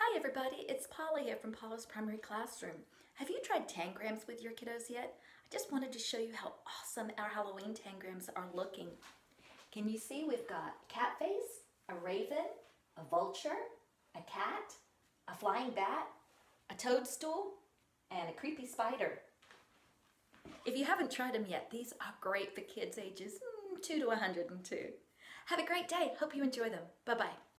Hi everybody, it's Paula here from Paula's Primary Classroom. Have you tried tangrams with your kiddos yet? I just wanted to show you how awesome our Halloween tangrams are looking. Can you see we've got a cat face, a raven, a vulture, a cat, a flying bat, a toadstool, and a creepy spider. If you haven't tried them yet, these are great for kids ages 2 to 102. Have a great day. Hope you enjoy them. Bye-bye.